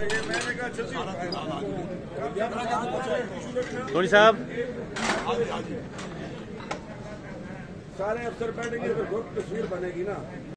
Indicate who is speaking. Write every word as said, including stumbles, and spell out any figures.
Speaker 1: धोनी साहब
Speaker 2: सारे अफसर बैठेंगे तो तस्वीर बनेगी ना।